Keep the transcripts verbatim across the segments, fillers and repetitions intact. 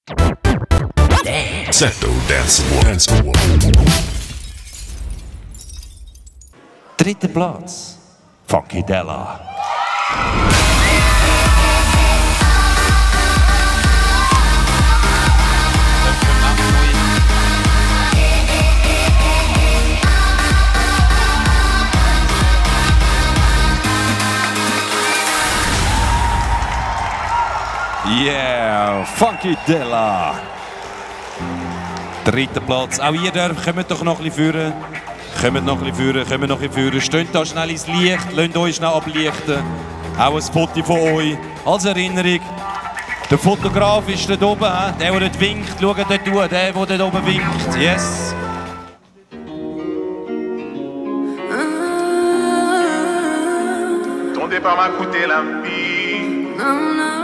Secto Dance Award. Dritter Platz, Funkydella. Yeah, Funkydella. Dritter Platz. Auch ihr dürft, kommt doch noch ein bisschen führen. Kommt noch ein bisschen führen, kommt noch ein bisschen führen. Steht da schnell ins Licht, lasst euch schnell ablichten. Auch ein Foto von euch. Als Erinnerung. Der Fotograf ist dort oben, der, der dort winkt. Schaut dort durch, der, der dort oben winkt. Yes. Ton départ m'a coûté la vie. Non, non.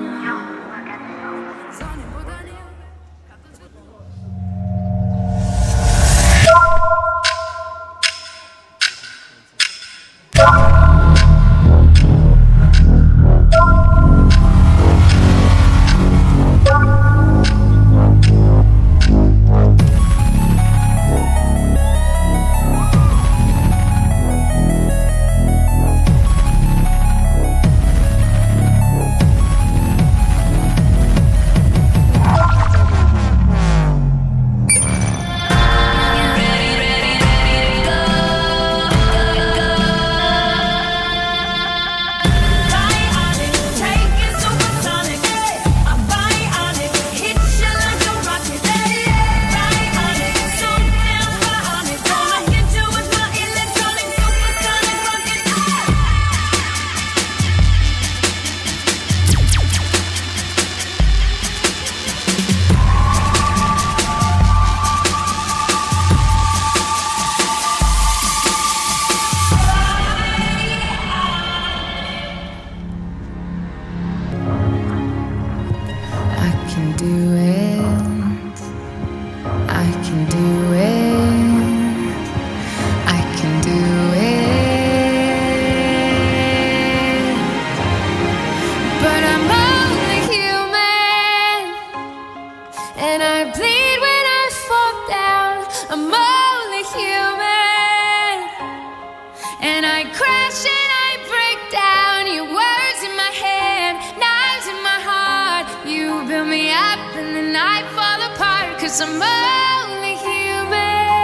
I'm only human.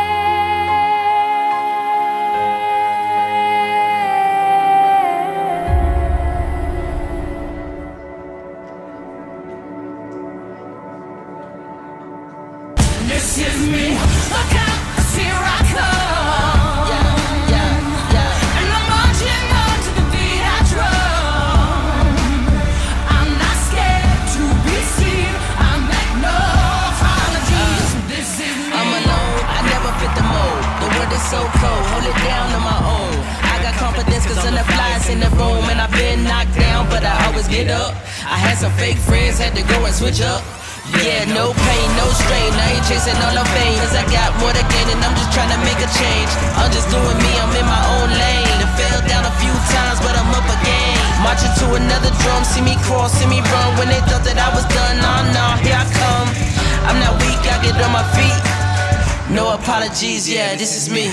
This is me. Look out, here I come. Yeah, yeah, yeah. And I'm marching on to the beat I drum. I'm not scared to be seen. I make no apologies. This is me. I'm alone. I never fit the mold. The world is so cold. Hold it down on my own. I got confidence cause I'm the flyest in the room. And I've been knocked down, but I always get up. I had some fake friends, had to go and switch up. Yeah, no pain, no strain. I ain't chasing all the fame, cause I got more to gain and I'm just trying to make a change. I'm just doing me, I'm in my own lane. I fell down a few times, but I'm up again. Marching to another drum, see me crawl, see me run. When they thought that I was done, nah, nah, here I come. I'm not weak, I get on my feet. No apologies, yeah, this is me.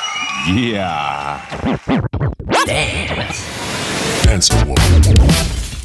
Yeah. Dance Award.